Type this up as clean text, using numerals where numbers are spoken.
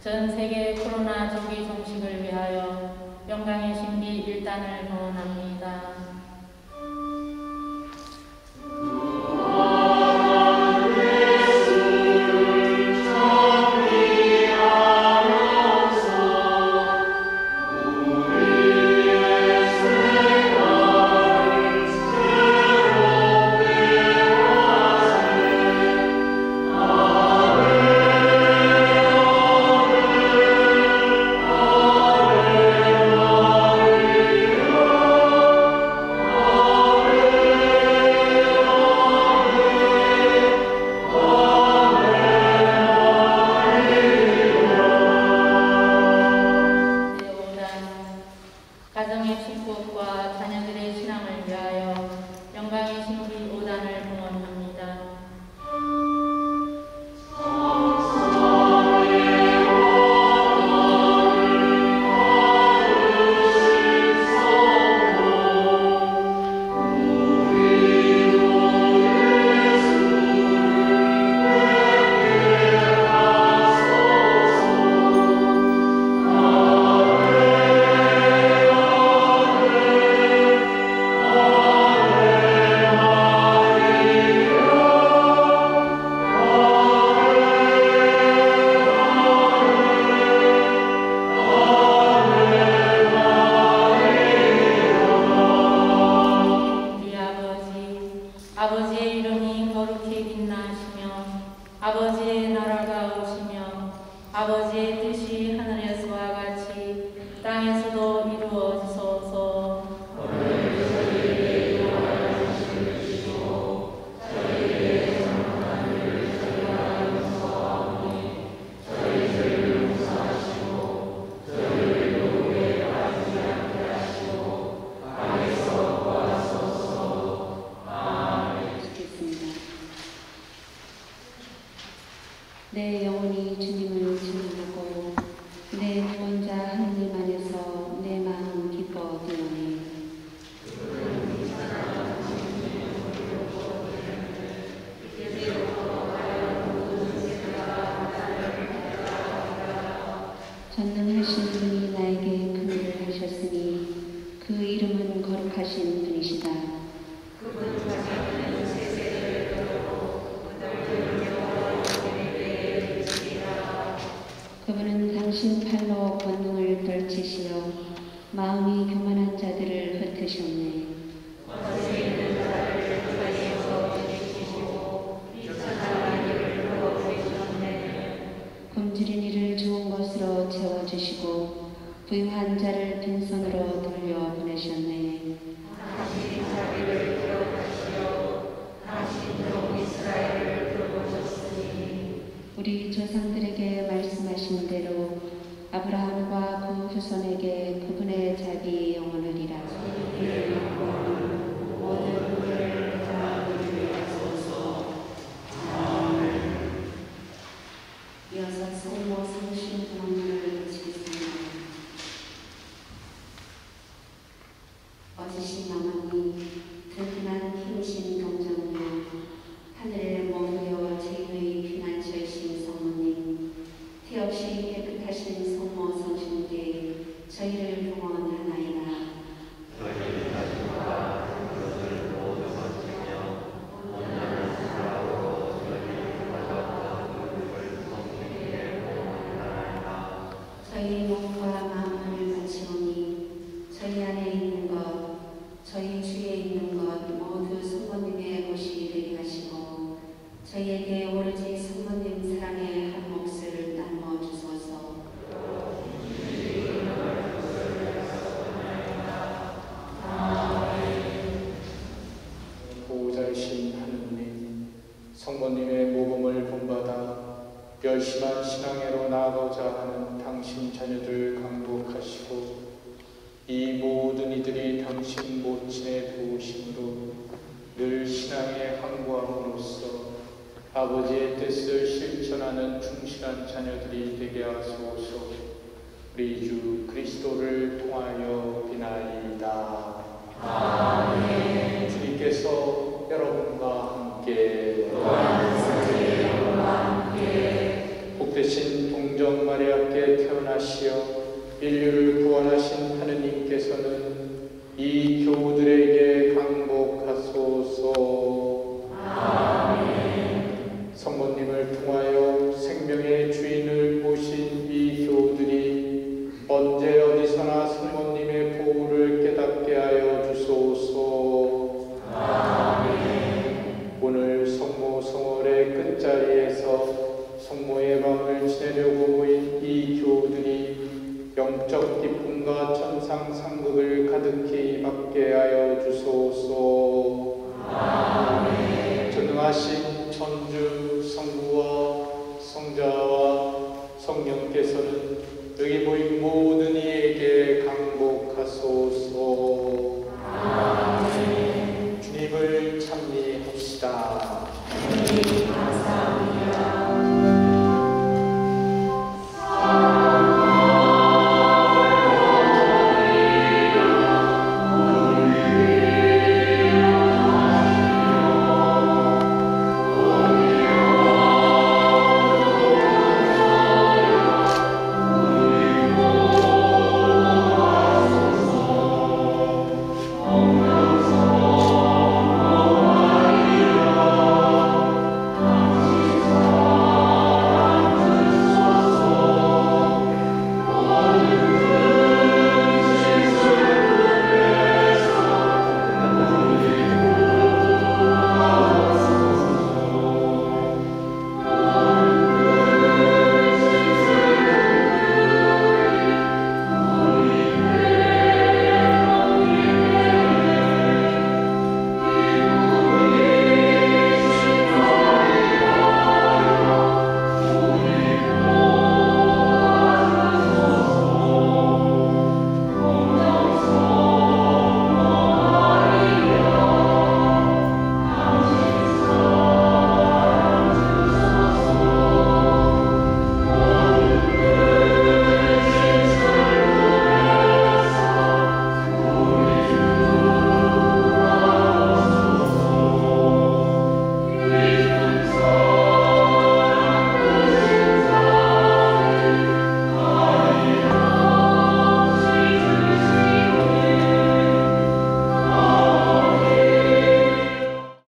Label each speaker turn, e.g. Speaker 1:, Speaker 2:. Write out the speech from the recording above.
Speaker 1: 전 세계 코로나 조기 종식을 위하여 영광의 신비 1단을 헌원합니다. 가정의 축복과 자녀들의 신앙을 위하여 영광의 신비 5단을 봉헌합니다. 아버지의 이름이 거룩히 빛나시며 아버지의 나라가 오시며 아버지의 뜻이 하늘에서와 같이 땅에서도 이루어지소서. 저희에게 일용할 것을 주시고 저희에게 잘못한 일을 저희가 용서하오니 저희를 용서하시고 저희를 유혹에 빠지지 않게 하시고 악에서 구하소서.
Speaker 2: 내 영혼이 주님을 찬양하고 내 구원자 하느님 안에서 내 마음 기뻐 뛰노니 전능하신 분이 나에게 큰 일을 하셨으니 그 이름은 거룩하신 분이시다. 그분은 당신 팔로 권능을 떨치시어 마음이 교만한 자들을 흩으셨네. 굶주린 이를 좋은 것으로 채워주시고 부유한 자를 빈손으로 돌려보내셨네. 당신이 자기를 기억하시어 당신 종 이스라엘을 돌보셨으니 우리 조상들에게 말씀하신 대로 아브라함과 그 후손에게 그분의 자비 영원하리라. 모든 그를 사랑하게 하소서. 아멘. 이어서 성모 성신 공헌을 지키겠습니다. 어지신 어머니 든든한 힘이신 동정녀 하늘에 머무려 죄인의 피난처이신 성모님 티 없이 깨끗하신 성모 성신께 저희를 봉헌하나이다. 저희 몸과 마음을 바치오니 저희 안에 있는 것 저희 주위에 있는 것 모두 성모님의 옷이 되게 하시고 저희에게 오로지 성모님 사랑의 한 몫을 나누어 주소서.
Speaker 3: 보호자이신 하느님, 성모님의 모범을 본받아 열심한 신앙으로 나아가고자 하는 당신 자녀들 강복하시고 이 모든 이들이 당신 모친의 도우심으로 늘 신앙에 항구함으로써 아버지의 뜻을 실천하는 충실한 자녀들이 되게 하소서. 우리 주 그리스도를 통하여 비나이다. 아멘. 주님께서 여러분과 함께 복되신 동정 마리아께 인류를 구원하신 하느님께서는 이 교우들에게 강복하소서. 아멘. 성모님을 통하여 생명의 주인을 모신 이 교우들이 언제 어디서나 성모님의 보호를 깨닫게 하여 주소서. 아멘. 오늘 성모 성월의 끝자리에서 성모의 밤을 지내려고 모인 이 교우들이 영적 기쁨과 천상 상급을 가득히 받게 하여 주소서. 아멘. 전능하신